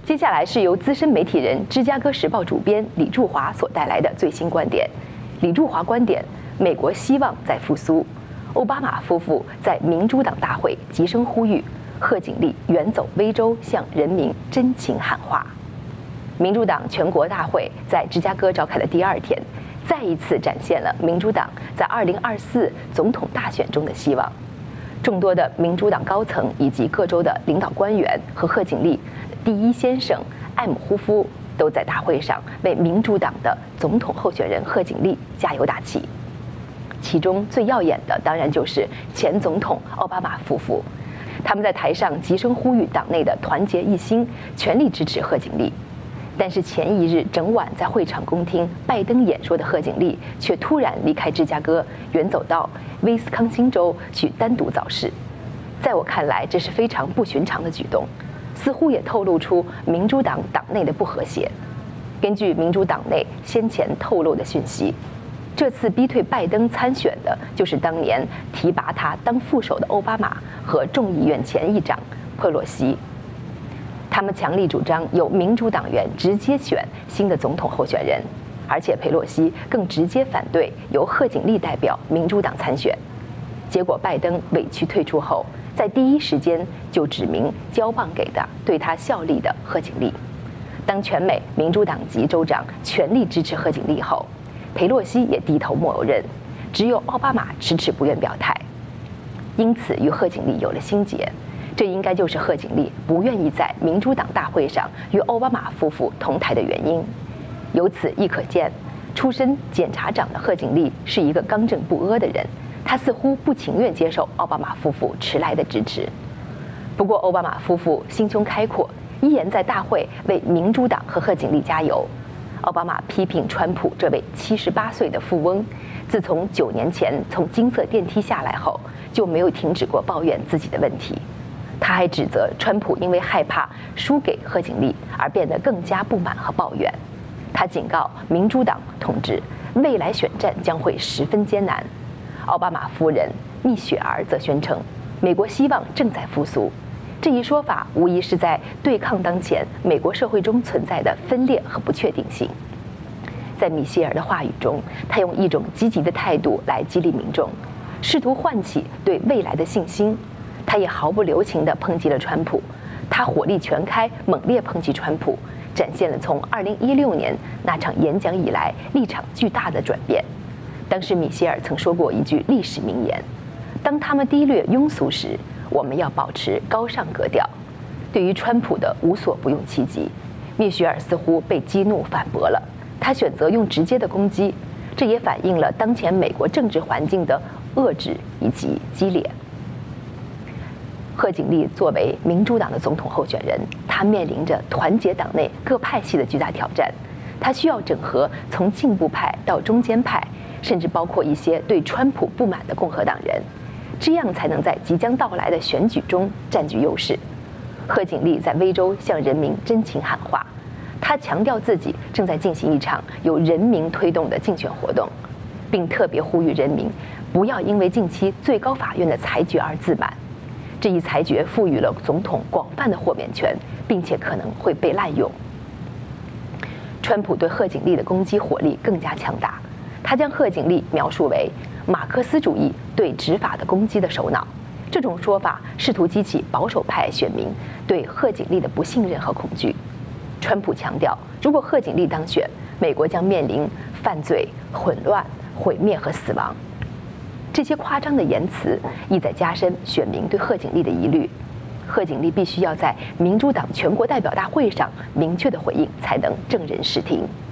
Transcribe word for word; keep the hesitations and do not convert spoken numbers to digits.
接下来是由资深媒体人、芝加哥时报主编李柱华所带来的最新观点。李柱华观点：美国希望在复苏。奥巴马夫妇在民主党大会急声呼吁，贺锦丽远走威州，向人民真情喊话。民主党全国大会在芝加哥召开的第二天，再一次展现了民主党在二零二四总统大选中的希望。众多的民主党高层以及各州的领导官员和贺锦丽第一先生艾姆呼夫都在大会上为民主党的总统候选人贺锦丽加油打气。其中最耀眼的当然就是前总统奥巴马夫妇，他们在台上急声呼吁党内的团结一心，全力支持贺锦丽。但是前一日整晚在会场恭听拜登演说的贺锦丽，却突然离开芝加哥，远走到威斯康星州去单独造势。在我看来，这是非常不寻常的举动，似乎也透露出民主党党内的不和谐。根据民主党内先前透露的讯息，这次逼退拜登参选的就是当年提拔他当副手的奥巴马和众议院前议长佩洛西。他们强力主张由民主党员直接选新的总统候选人，而且佩洛西更直接反对由贺锦丽代表民主党参选。结果拜登委屈退出后，在第一时间就指明交棒给的对他效力的贺锦丽。当全美民主党籍州长全力支持贺锦丽后，佩洛西也低头默认，只有奥巴马迟迟不愿表态，因此与贺锦丽有了心结。这应该就是贺锦丽不愿意在民主党大会上与奥巴马夫妇同台的原因。由此亦可见，出身检察长的贺锦丽是一个刚正不阿的人，他似乎不情愿接受奥巴马夫妇迟来的支持。不过，奥巴马夫妇心胸开阔，依然在大会为民主党和贺锦丽加油。奥巴马批评川普这位七十八岁的富翁，自从九年前从金色电梯下来后，就没有停止过抱怨自己的问题。他还指责川普因为害怕输给贺锦丽而变得更加不满和抱怨。他警告民主党同志，未来选战将会十分艰难。奥巴马夫人蜜雪儿则宣称，美国希望正在复苏。这一说法无疑是在对抗当前美国社会中存在的分裂和不确定性。在米歇尔的话语中，他用一种积极的态度来激励民众，试图唤起对未来的信心。他也毫不留情地抨击了川普，他火力全开，猛烈抨击川普，展现了从二零一六年那场演讲以来立场巨大的转变。当时米歇尔曾说过一句历史名言：当他们低劣庸俗时，我们要保持高尚格调。对于川普的无所不用其极，蜜雪儿似乎被激怒反驳了，他选择用直接的攻击，这也反映了当前美国政治环境的遏制以及激烈。贺锦丽作为民主党的总统候选人，她面临着团结党内各派系的巨大挑战。她需要整合从进步派到中间派，甚至包括一些对川普不满的共和党人，这样才能在即将到来的选举中占据优势。贺锦丽在威州向人民真情喊话，她强调自己正在进行一场由人民推动的竞选活动，并特别呼吁人民不要因为近期最高法院的裁决而自满。这一裁决赋予了总统广泛的豁免权，并且可能会被滥用。川普对贺锦丽的攻击火力更加强大，他将贺锦丽描述为马克思主义对执法的攻击的首脑。这种说法试图激起保守派选民对贺锦丽的不信任和恐惧。川普强调，如果贺锦丽当选，美国将面临犯罪、混乱、毁灭和死亡。这些夸张的言辞意在加深选民对贺锦丽的疑虑。贺锦丽必须要在民主党全国代表大会上明确的回应，才能正人视听。